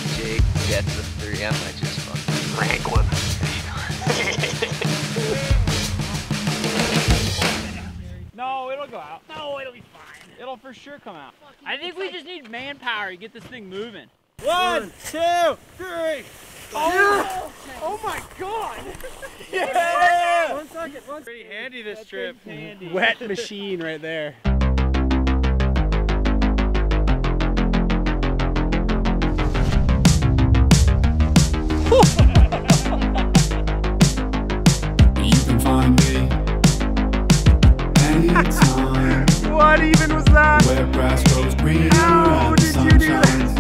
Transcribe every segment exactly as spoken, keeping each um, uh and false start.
Jake gets the three, I might just fucking rank one. No, it'll go out. No, it'll be fine. It'll for sure come out. I think we just need manpower to get this thing moving. One, two, three. Oh, oh my God! Yeah! One second, one second. Pretty handy this trip. Handy. Wet machine right there. You can find me anytime. What even was that? Where grass grows greener How and the did sun you do that? shines.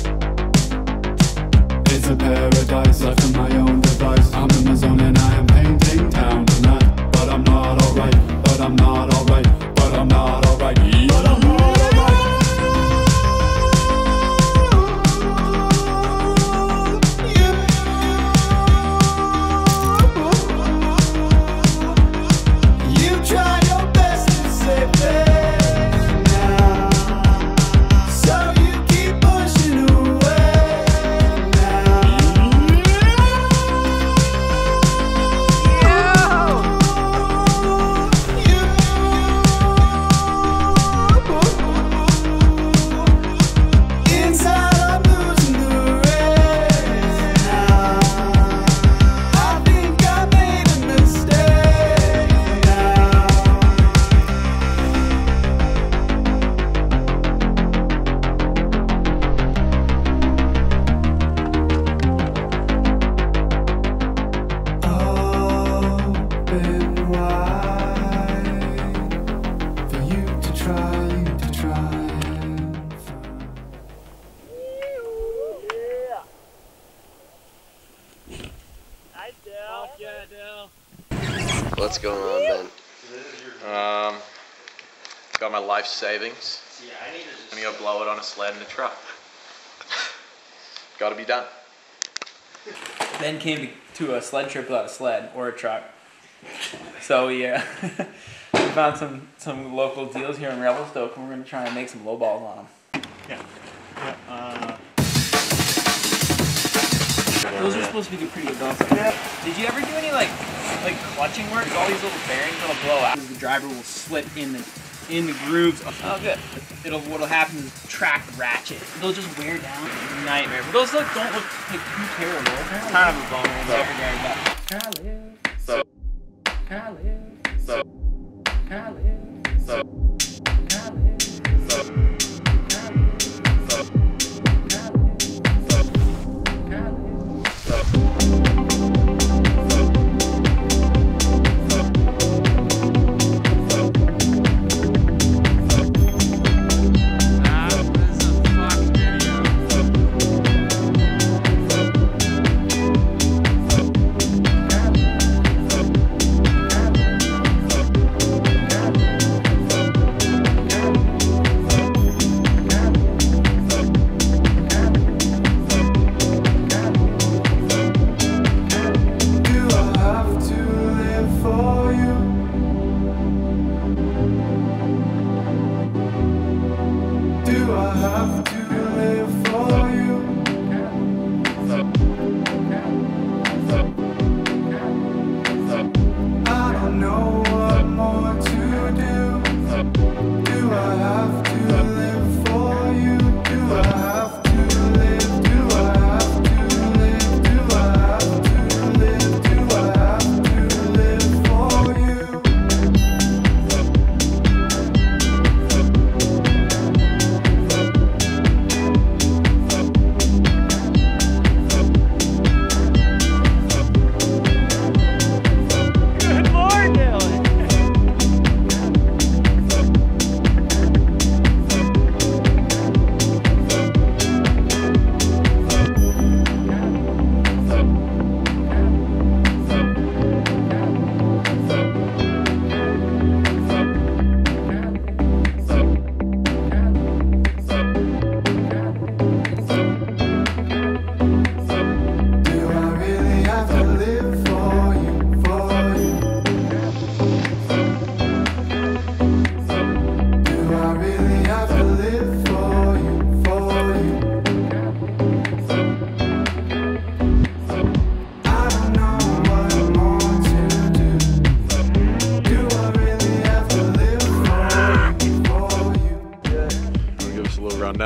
It's a paradise left in my own device. I'm in the zone and I am painting town tonight. But I'm not alright, but I'm not alright, but I'm not alright, but I'm not alright. You try your best to save me. What's going on, Ben? Um, got my life savings. I'm gonna go blow it on a sled in a truck. Gotta be done. Ben came to a sled trip without a sled or a truck. So yeah, we found some some local deals here in Revelstoke, and we're gonna try and make some low balls on them. Yeah. Yeah. Uh, Those are supposed to be pretty good balls. Yeah. Did you ever do any like like clutching work? All these little bearings that'll blow out. The driver will slip in the in the grooves. Oh, good. It'll what'll happen is track ratchet. They'll just wear down. Nightmare. But those look don't look like too terrible. It's kind of a bummer. So, can I live? So, Can I live? so, Can I live? so, Can I live? so, Can I live? so, Can I live? so, Can I live?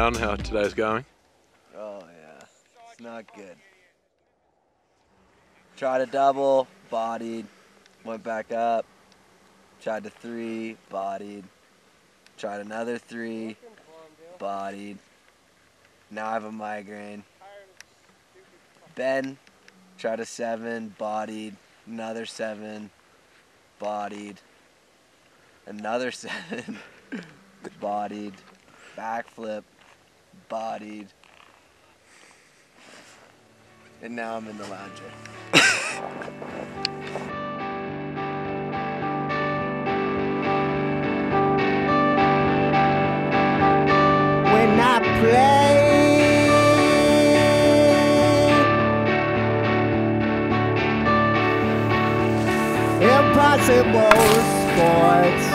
down how today's going? Oh yeah, it's not good. Tried a double, bodied, went back up. Tried a three, bodied. Tried another three, bodied. Now I have a migraine. Ben, tried a seven, bodied. Another seven, bodied. Another seven, bodied. Backflip, bodied. And now I'm in the lounger. When I play, impossible sports.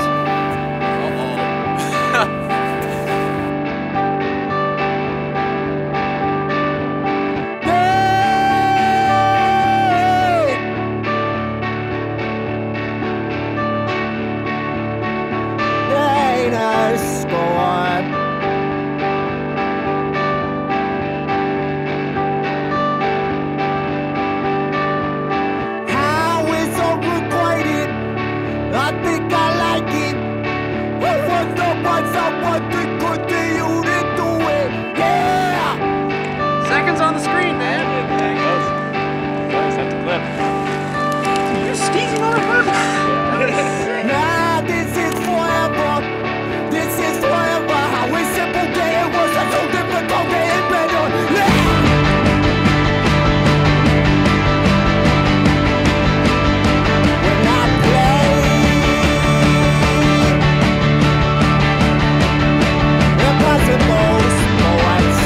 Seconds on the screen, man. There it goes. Guys have to clip. You're sneezing on a hook. Nah, this is forever. This is forever. How a simple day it was, so difficult getting better. When I play, impossible sports.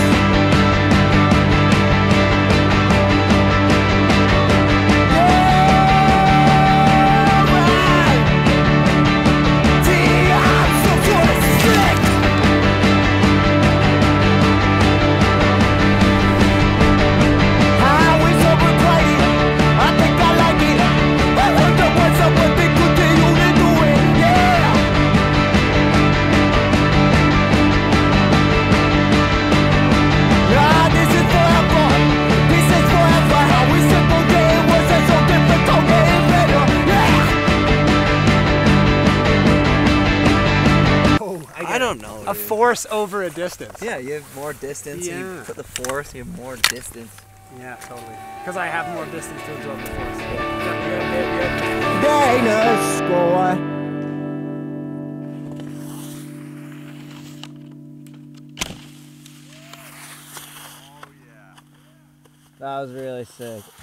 I don't know. A force over a distance. Yeah, you have more distance. Yeah. You put the force, you have more distance. Yeah, totally. Because I have more distance to absorb the force. Dana score. That was really sick.